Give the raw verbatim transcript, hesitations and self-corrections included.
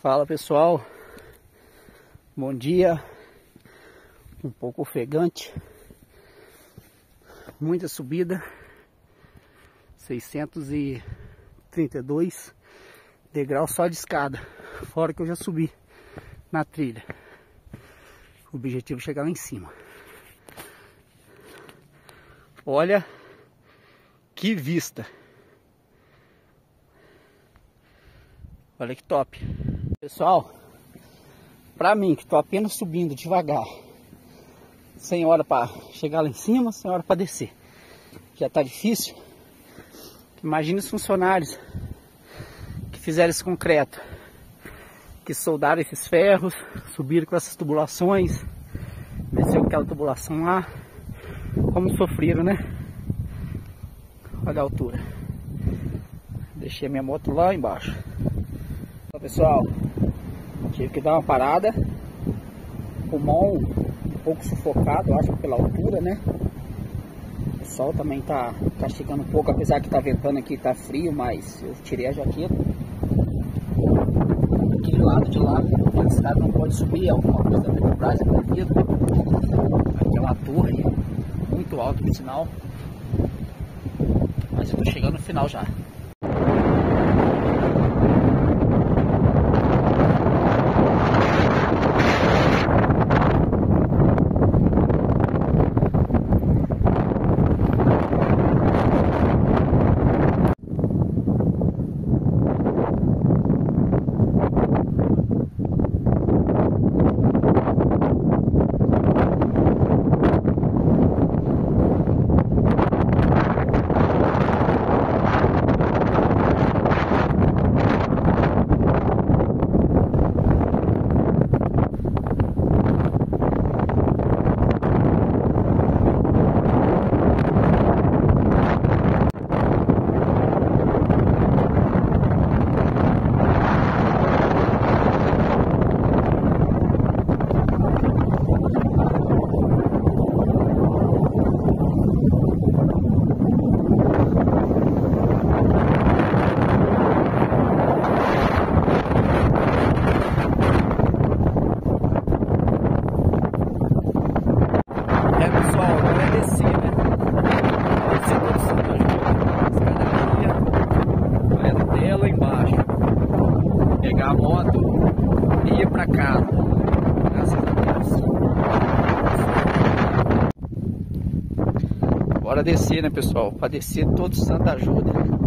Fala pessoal, bom dia, um pouco ofegante, muita subida, seiscentos e trinta e dois degraus só de escada, fora que eu já subi na trilha. O objetivo é chegar lá em cima. Olha que vista, olha que top. Pessoal, pra mim que tô apenas subindo devagar, sem hora para chegar lá em cima, sem hora para descer, já tá difícil. Imagina os funcionários que fizeram esse concreto, que soldaram esses ferros, subiram com essas tubulações, desceu com aquela tubulação lá, como sofreram, né? Olha a altura. Deixei a minha moto lá embaixo. Pessoal, tive que dar uma parada, pulmão um pouco sufocado, acho que pela altura, né? O sol também tá castigando um pouco, apesar que tá ventando aqui, tá frio, mas eu tirei a jaqueta. Aquele lado de lá, a cidade não pode subir, alguma coisa da Petrobras é proibido. Aqui é uma torre, muito alta por sinal, mas eu tô chegando no final já. Pegar a moto e ir pra casa, graças a Deus. Bora descer, né pessoal? Pra descer todo santo ajuda.